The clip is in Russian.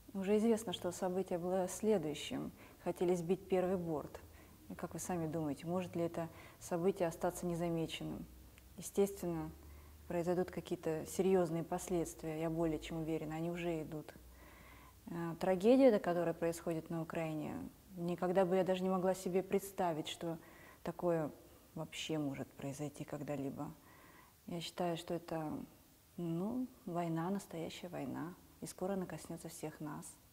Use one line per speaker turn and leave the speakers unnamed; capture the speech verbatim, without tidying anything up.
Уже известно, что событие было следующим. Хотели сбить первый борт. И как вы сами думаете, может ли это событие остаться незамеченным? Естественно, произойдут какие-то серьезные последствия, я более чем уверена, они уже идут. Э, Трагедия, да, которая происходит на Украине, никогда бы я даже не могла себе представить, что такое вообще может произойти когда-либо. Я считаю, что это, ну, война, настоящая война, и скоро она коснется всех нас.